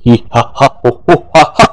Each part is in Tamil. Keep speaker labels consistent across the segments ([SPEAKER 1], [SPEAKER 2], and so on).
[SPEAKER 1] Hi ha ha ho ho ha ha.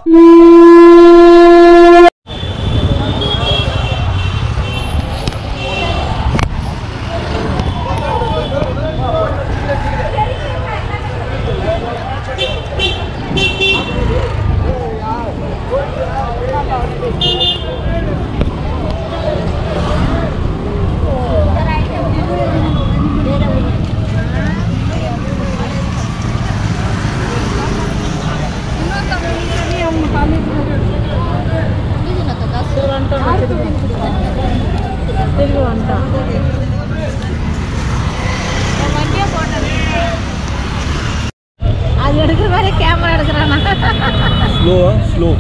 [SPEAKER 1] Slow.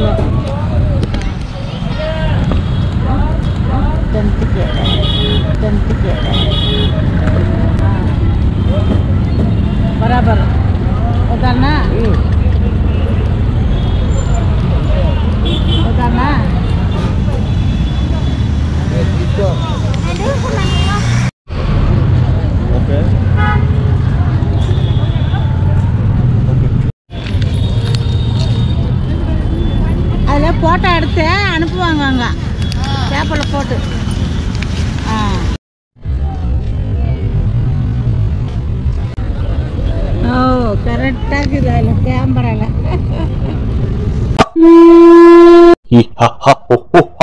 [SPEAKER 2] बराबर उतारना उतारना
[SPEAKER 1] Okay.
[SPEAKER 2] அதில் ஃபோட்டோ எடுத்து அனுப்புவாங்க அங்கே பேப்பரில் போட்டு ஓ கரெக்டாக இருக்குது அதில் கேமராவில்
[SPEAKER 1] Hi ha ha ho ho.